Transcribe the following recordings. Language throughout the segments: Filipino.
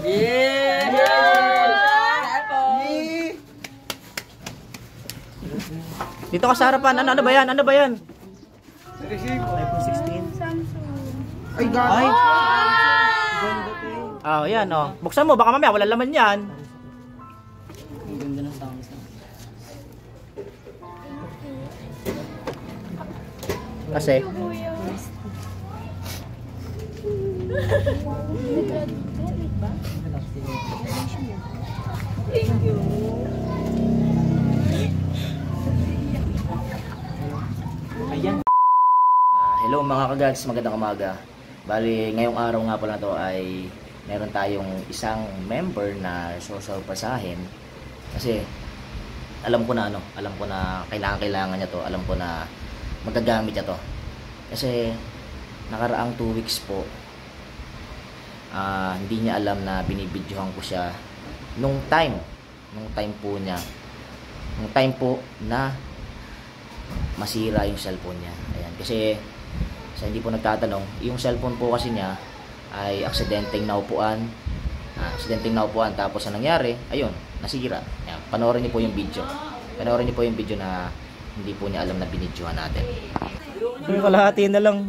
Yeah! Dito ka sa harapan. Ano ba yan? Ano ba yan? iPhone 16. Ay, gago! Ay! Oh, yan oh. Buksan mo, baka mamaya wala laman yan. Ang ganda ng sounds. Kasi Ayan. hello mga kagads, magandang umaga. Bali, ngayong araw nga pala to ay meron tayong isang member na sosorpresahin. Kasi alam ko na kailangan niya to. Alam ko na magagamit niya to. Kasi nakaraang 2 weeks po, hindi niya alam na binibidyohan ko siya nung time po na masira yung cellphone niya. Ayan, kasi sa hindi po nagtatanong, yung cellphone po kasi niya ay aksidenteng naupuan. Tapos ang nangyari, ayun, nasira. Ayan, panoorin niyo po yung video. Na hindi po niya alam na binidyohan natin. Yung kalahati na lang.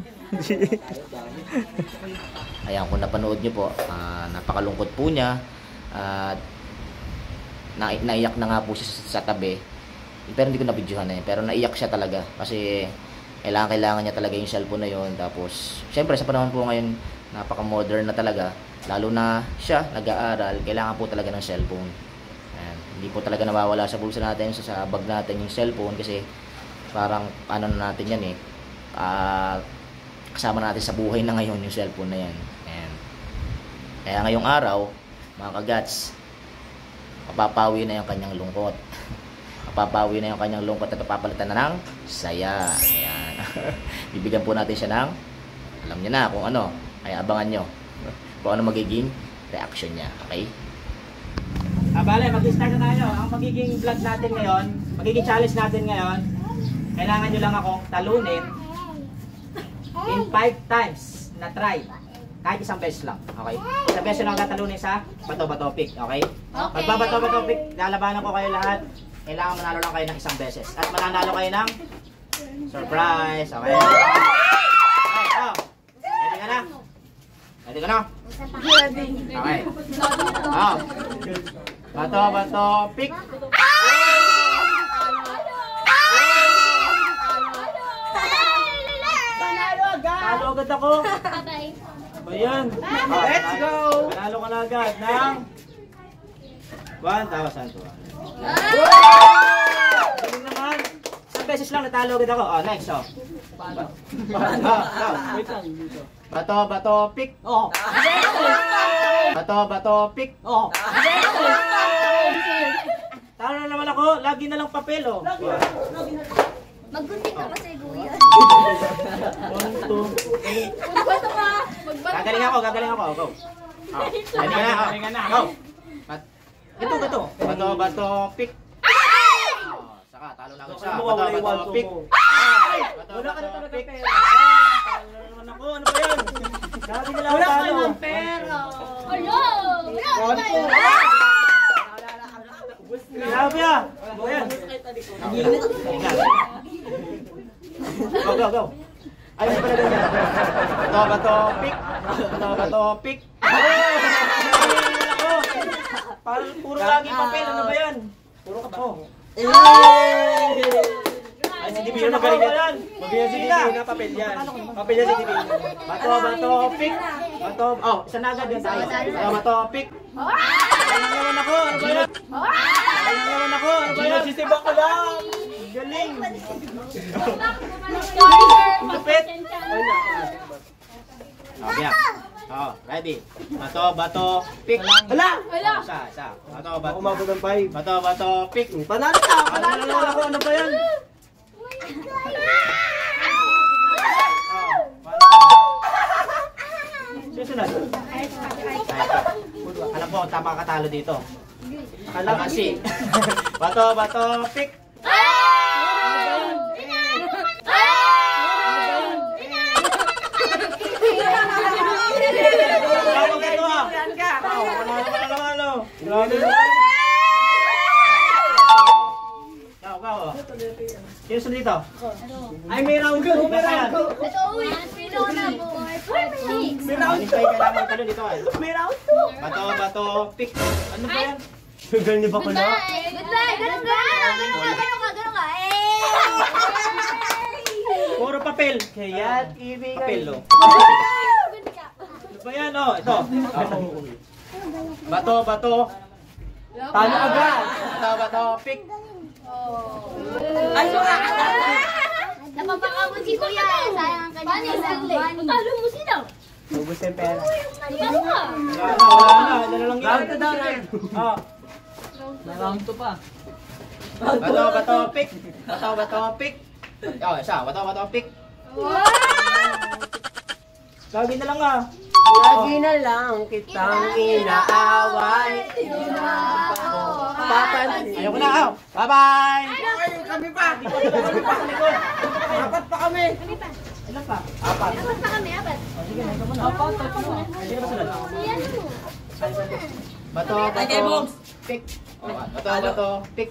Ayan, kung napanood niyo po, napakalungkot po niya. At naiyak na nga po siya sa tabi. Pero hindi ko nabidyohan na yun. Pero naiyak siya talaga. Kasi kailangan niya talaga yung cellphone na yun. Tapos, syempre sa panahon po ngayon, napaka-modern na talaga. Lalo na siya, nag-aaral, kailangan po talaga ng cellphone. Ayan. Hindi po talaga nawawala sa bulsa natin, sa bag natin yung cellphone. Kasi parang ano na natin yan eh. Kasama natin sa buhay na ngayon yung cellphone na yan. Ayan. Kaya ngayong araw, mga kagats, mapapawi na yung kanyang lungkot. Mapapawi na yung kanyang lungkot at papalitan na ng saya. Ayan. Bibigyan po natin siya ng, alam niya na kung ano, kaya abangan nyo kung ano magiging reaction niya. Okay? Bale, mag-start na tayo. Ang magiging vlog natin ngayon, magiging challenge natin ngayon, kailangan nyo lang ako talunin in 5 times na try. Kahit isang beses lang. Okay? Isang beses lang tatalunin sa bato-bato pick. Okay? Pag bato-bato pick, lalabanan ko kayo lahat. Kailangan manalo lang kayo ng isang beses. At mananalo kayo ng surprise. Okay? Okay, oh. Ready ka na? Ready ka na? Okay. Oh. Bato-bato pick. Talo agad ako. Ayan. Let's go! Panalo ka na agad ng 1,000. Galing naman. Isang beses lang natalo agad ako. Oh, next. Oh. Wait lang dito. Bato-bato pick. Oh. Bato-bato pick. Oh. Talo na naman ako. Lagi na lang papel. Oh. Maggunting ka kasi, Kuya. Gagaling ako. Go. Oh. Ready ka na. Go. Ito. Bato-bato pick. Oh, saka talo na ako sa bato-bato pick. Bato-bato pick. Talo naman ako. Ano ba yan? Lagi na lang Wala talo. ka ng pera! Hello! Grabe ah! Ayan. Go. Ay, hindi pala ganyan. Bato-bato pick. Bato-bato pick. Parang puro lagi papel. Ano ba yan? Puro ka ba? Ay, si DB na galing yan. Mabigyan si DB na papel yan. Papel yan si DB. Bato-bato pick. Oh, isa na agad yun tayo. Bato-bato pick. Ano naman ako? Ano ba yan? Nagsisibak ko lang. Galing. Lupit. Okay. Oh, ready. Bato-bato pick. Hala! Isa. Bato-bato. Umabot ng 5. Bato-bato pick. Panalo ka! Panalo na ako. Ano ba yan? Susunod. Alam ko, tama katalo dito. Akala kasi. Bato-bato pick. Grabe. Ikaw. Sino sunod dito? Ay, may round ko. May round ko. Ito, uy. Pino na po. May round ko. Kailangan magtanong dito. May round ko. Bato, pick. Ano ba yan? Sugal ni Bakula. Goodbye. Goodbye. Ganun ka. Ganun ka. Puro papel. Kaya, papel, oh. Ano ba yan, oh? Ito. Bato. Talo agad. Bato, pick. Ay, napapakabot si Kuya. Sayang ang kanyang talo mo sila. Ubus yung pera. Talo ka. Wala na. Dala lang yan. Oh. Round 2 pa. Bato, pick. Bato, pick. Oh, isa. Bato, pick. Lagi na lang ah. Lagi na lang kitang inaaway. Ayoko na. Oh. Bye-bye. Kami pa. Apat pa kami. Ilan pa? Apat. Apat pa kami, apat. Sige, ito muna. Apat. Sige na sunod. Bato, pick. Bato, pick.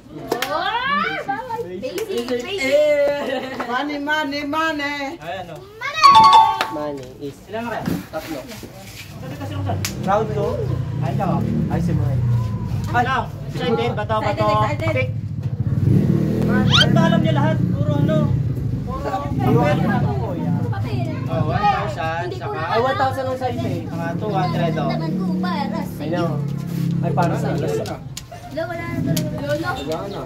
Basic. Money. Ayan o. Money is Ilan na kaya? 3. Sabi kasi nung saan? round 2. Ay, ikaw. Ay, si Moy. Ay, lang. Excited. Bato, pick. Ba't ba alam niya lahat? Puro ano? Papel. Papel. Oh, 1,000. Saka. Ay, 1,000 ang size eh. Mga 200 o. Naman ko para sa I know. Ay, para sa alas. Wala na talaga. Lolo. Wala na.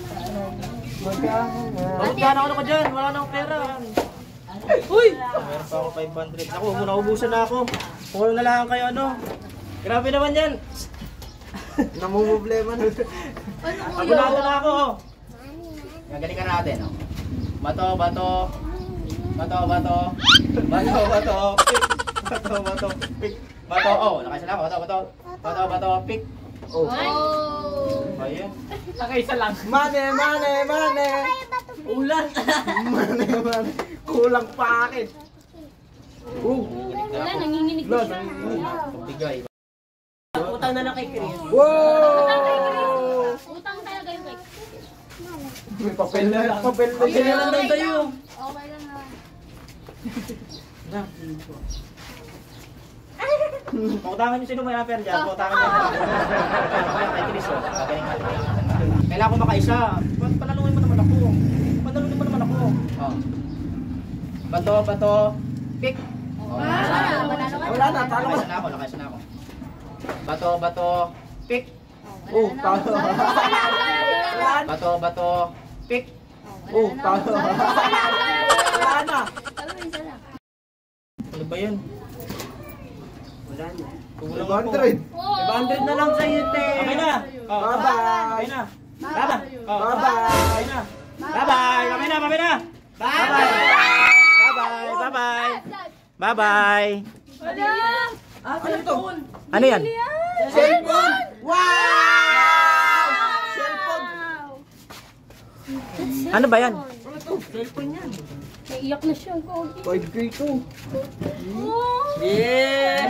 Magkano ako ka dyan? Wala na akong pera. Uy! Meron pa ako 500. Ako, naubusan na ako. Puro na lang kayo ano. Grabe naman yan. Namumblema na. Abunado na ako. Gagalingan natin. Oh. Bato. Pick. Bato. Oh, nakaisa na ako. Bato. Pick. Oh. Ayun. Nakaisa lang. Money. Ulan. Money. Kulang pa akin. Wala, nanginginig na siya. Bigay. Utang na lang kay Chris. Wow! Utang talaga yung cake. May papel na lang. Papel na lang tayo. Okay lang naman. Pautangan nyo sino may affair dyan. Pautangan nyo. Kay Chris. Gagaling natin. Kailangan ko makaisa. Panalungin mo naman ako. Oh. Bato. Pick. Wala na, talo ka. Nakaisa na ako. Bato. Pick. Oh, talo. Bato. Pick. Oh, talo. Wala na. Talo mo isa lang. Ano ba yan? Wala na. Kulang 500. 500 na lang sa'yo, te. Okay na. Oh. Bye-bye. Okay na. Bye-bye. Oh. Bye-bye. Okay na. Bye-bye. Okay na. Bye-bye. Wala! Ano ito? Ano yan? Cellphone! Wow! Cellphone! Ano ba yan? Cellphone yan. Naiiyak na siya. 5K to. Oh! Yeah!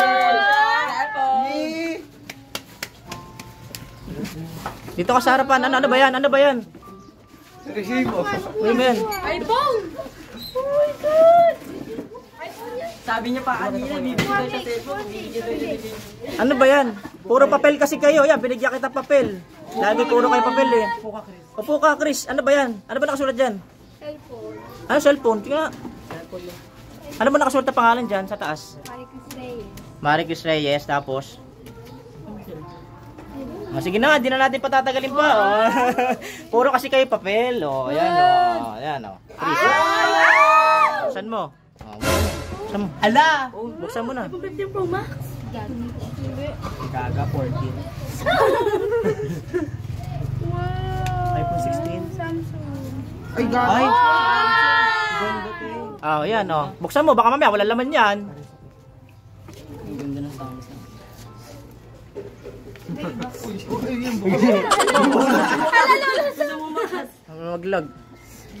Dito ka sa harapan. Ano ba yan? Resibo. Ano ba yan? iPhone! Oh my God! Sabi niya pa kanina, bibigyan sa cellphone. Ano ba yan? Puro papel kasi kayo. Yan, binigyan kita papel. Lagi puro kayo papel eh. Opo ka, Chris. Ano ba yan? Ano ba nakasulat dyan? Cellphone. Ano cellphone? Tingnan. Ano ba nakasulat na pangalan dyan sa taas? Maricruz Reyes. Tapos? Sige na, di na natin patatagalin pa. Oh. Puro kasi kayo papel. Oh, ayan oh. Ayan oh. Chris. Buksan mo. Oh, buksan mo. Ala! Buksan mo na. 15 Pro Max? Gaga 14. Wow! iPhone 16. Samsung. Ay, gaga. Ay! Oh, ayan oh. Buksan mo, baka mamaya wala laman yan. Ang ganda ng sound. Maglag.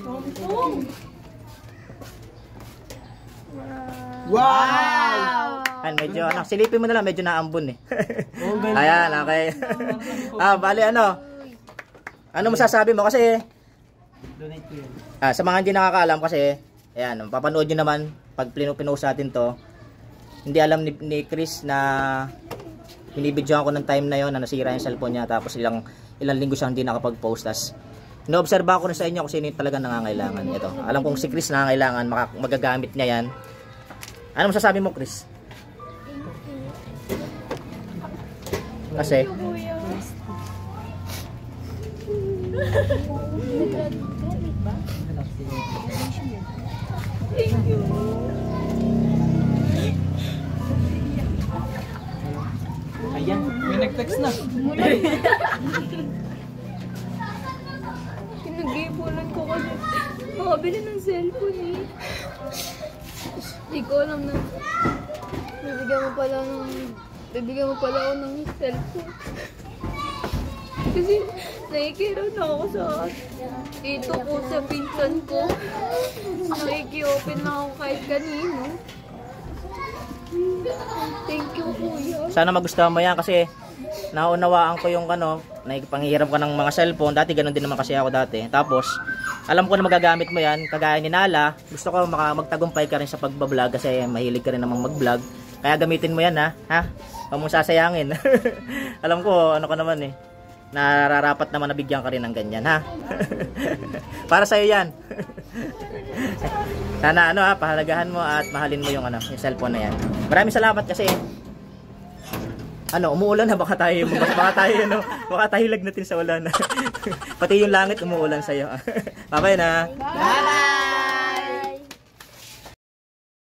Wow! Ayan, medyo, silipin mo na lang, medyo naambon eh. Ayan, okay. Bali, ano masasabi mo? Kasi, sa mga hindi nakakaalam kasi, ayan, papanood nyo naman, pag pinost natin to, hindi alam ni Chris na binibidyoan ko ng time na yon na nasira yung cellphone niya, tapos ilang linggo siyang hindi nakapag-post. Tas inoobserba ko na sa inyo kung sino talaga nangangailangan. Ito, alam kong si Chris nangangailangan, magagamit niya yan. Ano masasabi mo, Chris? Kasi Ayan, may nag-text na. Pinag-iipunan ko kasi makabili ng cellphone eh. Hindi ko alam na bibigyan mo pala ako ng cellphone. Kasi nakikiraw na ako sa ito ko, sa pinsan ko. Nakiki-open na ako kahit kanino. Thank you, kuya. sana magustuhan mo yan kasi naunawaan ko yung panghihiram ka ng mga cellphone. Dati ganun din naman kasi ako dati. Tapos, alam ko na magagamit mo yan. Kagaya ni Nala, gusto ko magtagumpay ka rin sa pagbablog kasi mahilig ka rin namang mag-vlog. Kaya gamitin mo yan ha. Huwag mong sasayangin. Alam ko, ko naman eh. Nararapat naman nabigyan ka rin ng ganyan ha. Para sa'yo yan. Sana pahalagahan mo at mahalin mo yung cellphone na yan. Maraming salamat kasi umuulan na, baka tayo lagnatin sa ulan. Pati yung langit umuulan sa'yo. Bye-bye na. Bye-bye!